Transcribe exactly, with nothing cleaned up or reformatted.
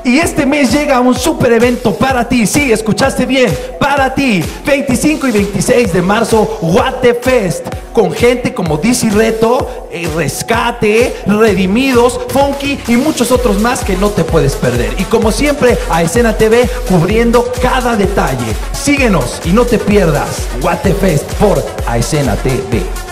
Y este mes llega un super evento para ti. Sí, escuchaste bien, para ti. veinticinco y veintiséis de marzo, Guate Fest, con gente como D C Reto, eh, Rescate, Redimidos, Funky y muchos otros más que no te puedes perder. Y como siempre, a Escena T V cubriendo cada detalle. Síguenos y no te pierdas Guate Fest por A Escena T V.